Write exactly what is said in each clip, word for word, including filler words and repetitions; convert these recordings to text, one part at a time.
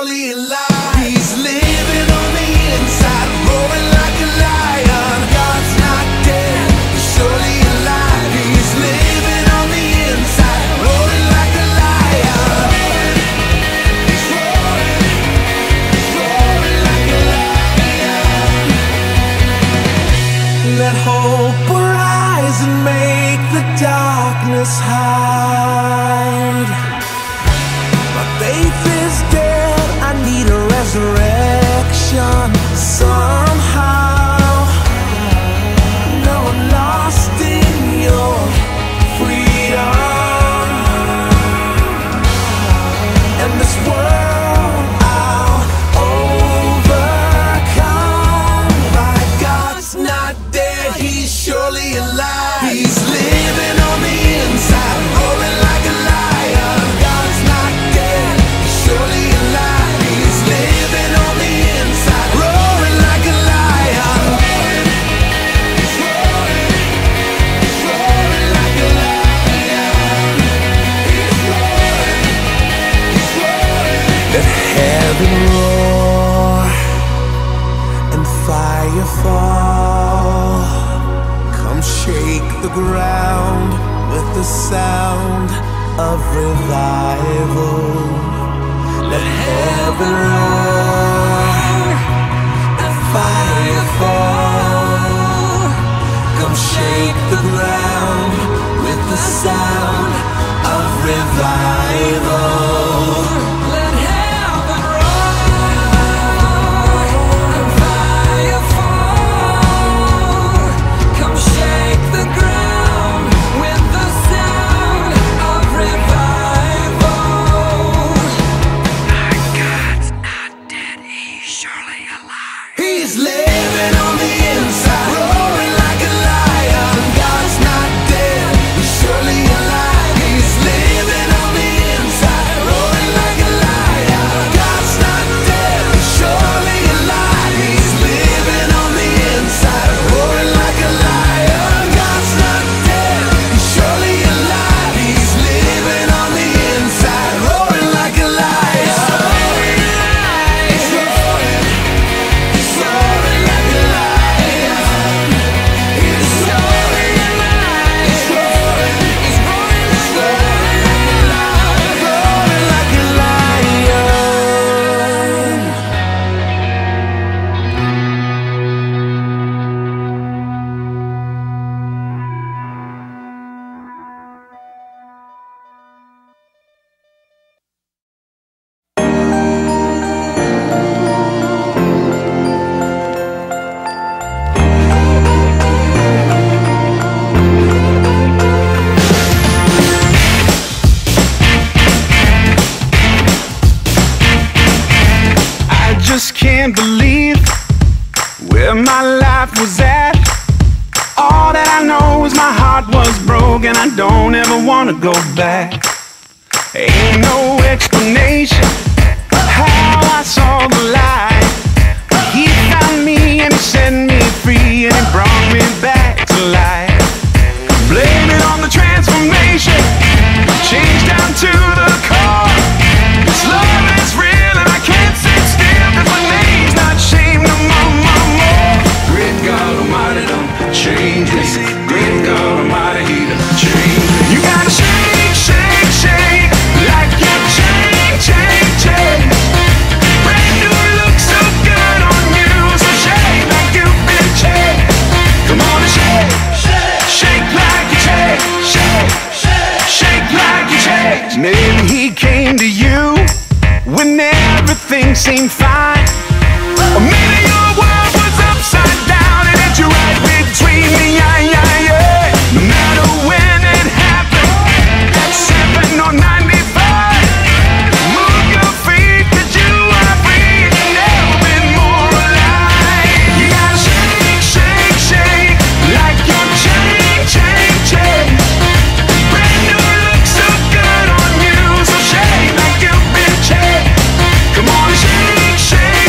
surely alive. He's living on the inside, roaring like a lion. God's not dead, he's surely alive. He's living on the inside, roaring like a lion. He's roaring, he's roaring like a lion. Let hope arise and make the darkness hide. My faith is dead, I need a resurrection somehow. No, I'm lost in your freedom. And this world I'll overcome. My God's not dead, he's surely alive. He's living on the inside, roaring like a lion. God's not dead, he's surely alive. He's living on the inside, roaring like a lion. He's roaring, he's roaring like a lion. He's roaring, he's roaring. Let heaven roar and fire fall. Come shake the ground with the sound of revival. Let heaven roar and fire fall. Come shake the ground with the sound of revival. Let heaven roar and fire fall. Come shake the ground with the sound of revival. My God's not dead, he's surely alive. He's living on the inside, roaring like a lion. God's not dead, he's surely alive. He's living on the inside, roaring like a lion. God's not dead, he's surely alive. He's living on the inside, roaring like a lion. God's not dead, he's surely alive. He's living on the inside, roaring like a lion. He's roaring, he's roaring like a lion. He's roaring, he's roaring, he's roaring like a lion, roaring like a lion. I just can't believe where my life was at. All that I know is my heart was broken. I don't ever wanna go back. Ain't no explanation how I saw the light. He found me and he set me free and he brought me back to life. Blame it on the transformation, change down to the core. This love is real and I can't sit still, cause my name's not shame no more, more, more. Great God Almighty done change me. Great God Almighty, he done change me. You gotta shake, shake, shake, like you change, change, change. Brand new look so good on you, so shake like you've been changed. Come on and shake, shake like you change, shake, shake like you change. Maybe he came to you when everything seemed fine, or maybe your world was upside down and hit you right between the eye, yeah, yeah. No matter when it happened, at seven or ninety-five, move your feet 'cause you are free and never been more alive. You gotta shake, shake, shake, like your chain, chain, chain. Brand new look so good on you, so shake like you've been changed. Come on, shake, shake.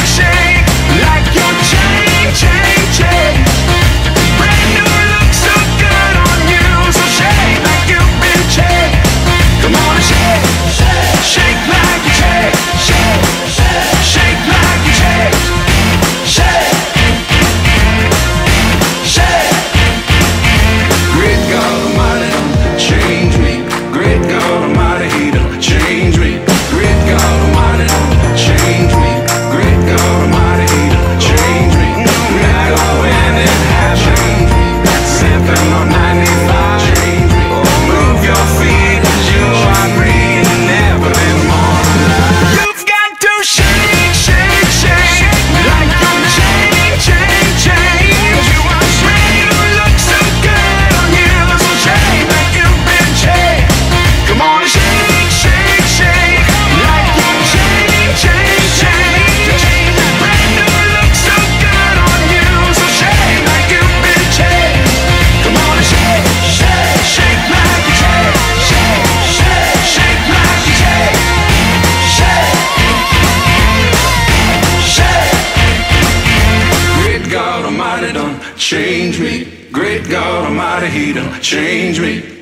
to change me.